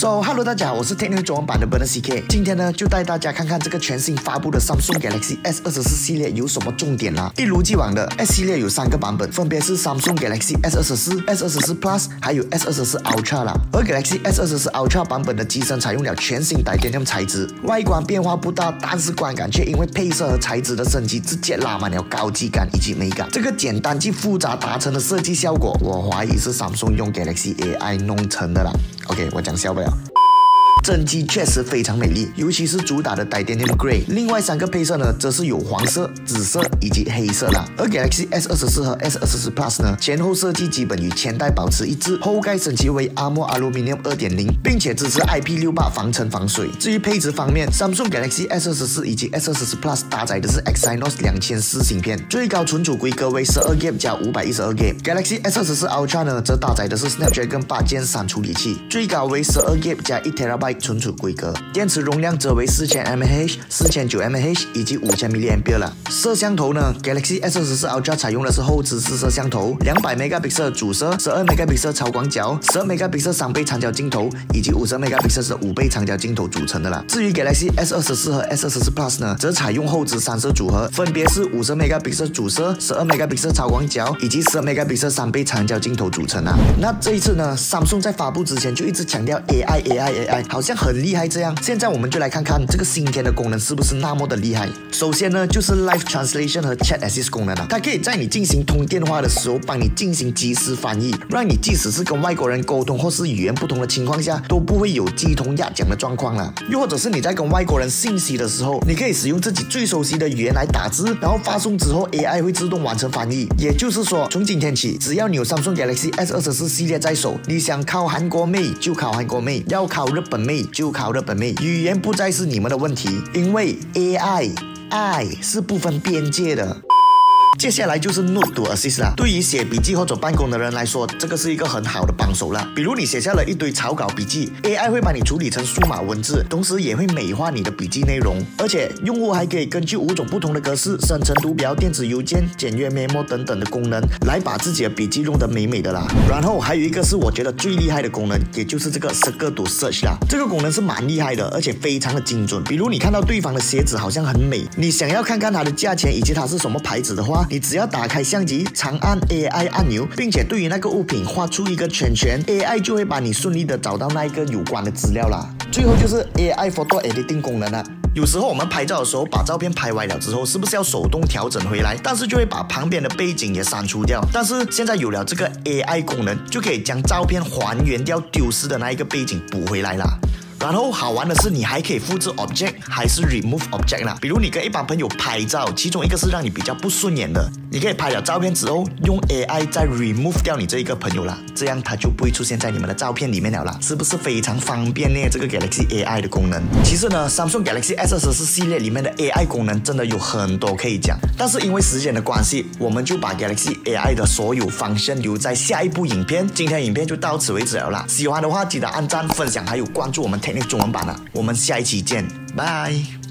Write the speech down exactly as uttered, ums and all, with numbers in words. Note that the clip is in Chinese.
So Hello 大家好，我是 Technical 中文版的 Bernard C K。今天呢，就带大家看看这个全新发布的 Samsung Galaxy S 二十四系列有什么重点啦。一如既往的 S 系列有三个版本，分别是 Samsung Galaxy S 二十四、S 二十四 Plus 还有 S 二十四 Ultra 啦。而 Galaxy S 二十四 Ultra 版本的机身采用了全新 Titanium 材质，外观变化不大，但是观感却因为配色和材质的升级，直接拉满了高级感以及美感。这个简单既复杂达成的设计效果，我怀疑是 Samsung 用 Galaxy A I 弄成的啦。OK， 我讲笑不了。真机确实非常美丽，尤其是主打的 Titanium Grey。另外三个配色呢，则是有黄色、紫色以及黑色啦。而 Galaxy S 二十四和 S 二十四 Plus 呢，前后设计基本与前代保持一致，后盖升级为 Armor Aluminium 二点零，并且支持 I P 六十八 防尘防水。至于配置方面 ，Samsung Galaxy S 二十四以及 S 二十四 Plus 搭载的是 Exynos 两千四芯片，最高存储规格为 十二 G B 加五百一十二 G B。Galaxy S 二十四 Ultra 呢，则搭载的是 Snapdragon 八 Gen 三处理器，最高为 十二 G B 加一 T B 存储规格，电池容量则为 四千 milliamp hour、四千九百 milliamp hour 以及 五千 milliamp hour 了。摄像头呢 ，Galaxy S 二十四 Ultra 采用的是后置四摄像头，两百 megapixel 主摄，十二 megapixel 超广角，十二 megapixel 三倍长焦镜头，以及五十 megapixel 是五倍长焦镜头组成的啦。至于 Galaxy S 二十四和 S 二十四 Plus 呢，则采用后置三摄组合，分别是五十 megapixel 主摄，十二 megapixel 超广角，以及十二 megapixel 三倍长焦镜头组成啊。那这一次呢 ，Samsung 在发布之前就一直强调 A I A I A I， 好像很厉害这样。现在我们就来看看这个新添的功能是不是那么的厉害。首先呢，就是 Live Translation 和 Chat Assist 功能啊，它可以在你进行通电话的时候，帮你进行即时翻译，让你即使是跟外国人沟通或是语言不同的情况下，都不会有鸡同鸭讲的状况了。又或者是你在跟外国人信息的时候，你可以使用自己最熟悉的语言来打字，然后发送之后 A I 会自动完成翻译。也就是说，从今天起，只要你有 Samsung Galaxy S 二十四系列在手，你想考韩国妹就考韩国妹，要考日本妹就考日本妹，语言不再是你们的问题，因为 A I 爱是不分边界的。接下来就是 Note to Assist 啦。对于写笔记或者办公的人来说，这个是一个很好的帮手啦。比如你写下了一堆草稿笔记 ，A I 会帮你处理成数码文字，同时也会美化你的笔记内容。而且用户还可以根据五种不同的格式，生成图表、电子邮件、简约 memo 等等的功能，来把自己的笔记弄得美美的啦。然后还有一个是我觉得最厉害的功能，也就是这个 Circle to Search 啦。这个功能是蛮厉害的，而且非常的精准。比如你看到对方的鞋子好像很美，你想要看看它的价钱以及它是什么牌子的话，你只要打开相机，长按 A I 按钮，并且对于那个物品画出一个圈圈 ，A I 就会把你顺利的找到那一个有关的资料啦。最后就是 A I Photo Editing 功能啦。有时候我们拍照的时候，把照片拍歪了之后，是不是要手动调整回来？但是就会把旁边的背景也删除掉。但是现在有了这个 A I 功能，就可以将照片还原掉丢失的那一个背景补回来啦。然后好玩的是，你还可以复制 object 还是 remove object 啦。比如你跟一般朋友拍照，其中一个是让你比较不顺眼的，你可以拍了照片之后，用 A I 再 remove 掉你这一个朋友啦，这样它就不会出现在你们的照片里面了啦，是不是非常方便呢？这个 Galaxy A I 的功能。其实呢 ，Samsung Galaxy S 二十四系列里面的 A I 功能真的有很多可以讲，但是因为时间的关系，我们就把 Galaxy A I 的所有方向留在下一部影片。今天影片就到此为止了啦，喜欢的话记得按赞、分享，还有关注我们 Technical 中文版啦。我们下一期见，拜。